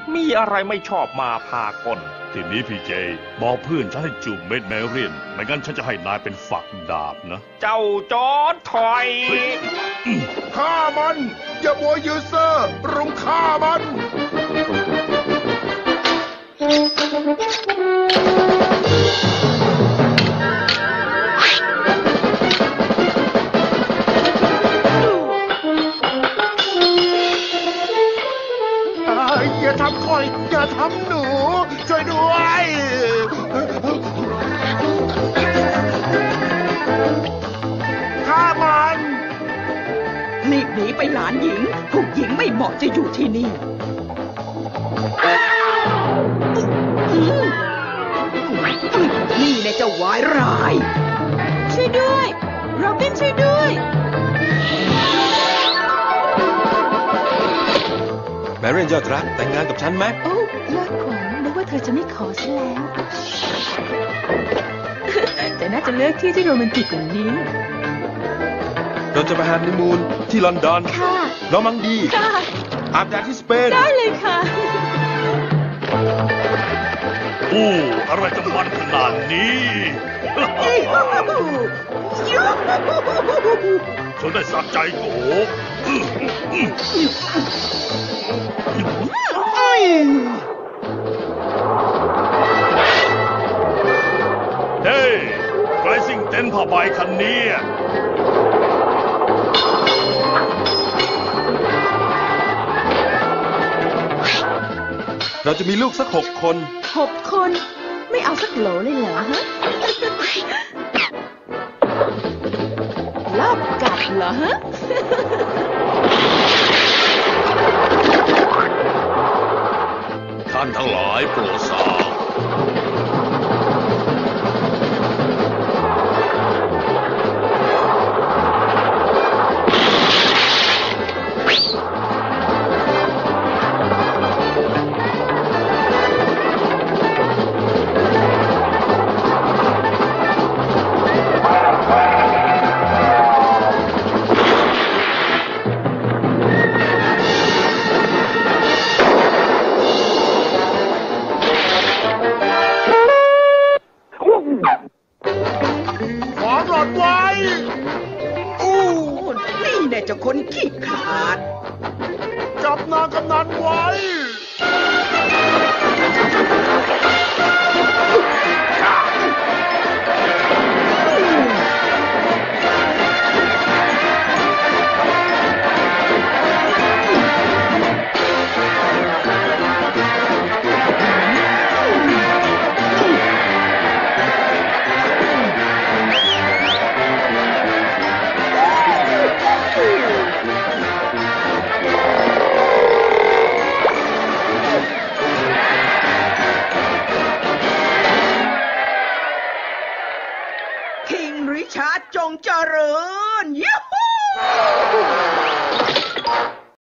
มีอะไรไม่ชอบมาพากลทีนี้พี่เจบอกเพื่อนฉันให้จูบเม็ดแมรี่นไม่งั้นฉันจะให้นายเป็นฝักดาบนะเจ้าจอร์จถอยฆ่ามันอย่ามัวยืนเซ่อรุมฆ่ามันอย่าทำคอยอย่าทำหนูช่วยด้วยฆ่ามันรีบหนีไปหลานหญิงผู้หญิงไม่เหมาะจะอยู่ที่นี่นี่แน่เจ้าวายร้ายช่วยด้วยโรบินช่วยด้วยแมรี่ยอดรักแต่งงานกับฉันไหมโอ้ยอดขวัญนึกว่าเธอจะไม่ขอซะแล้ว แต่น่าจะเลือกที่โรแมนติกกว่านี้เราจะไปฮันนีมูนที่ลอนดอนค่ะนอร์มังดีค่ะอาบแดดที่สเปนได้เลยค่ะโอ้อะไรจะมันขนาดนี้ฉันได้สักใจโกเฮ้ยไรซิ่งเต็นท์ผ้าใบคันนี้เราจะมีลูกสัก6 คน 6 คนไม่เอาสักโหลเลยเหรอฮะลอบกัดเหรอฮะท่านทั้งหลายโปรดทราบนี่แน่เจ้าคนขี้ขลาดจับนางกำนันไว้ริชาร์ดจงเจริญยูฮู